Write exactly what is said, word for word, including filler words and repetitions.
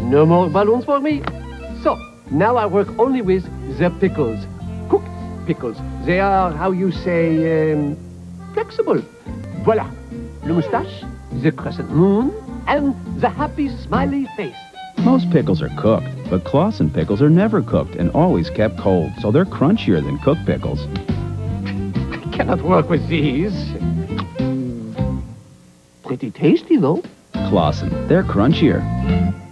No more balloons for me. So, now I work only with the pickles. Cooked pickles. They are, how you say, um, flexible. Voila. Le moustache, the crescent moon, and the happy smiley face. Most pickles are cooked, but Clausen pickles are never cooked and always kept cold, so they're crunchier than cooked pickles. I cannot work with these. Pretty tasty, though. Clausen, they're crunchier.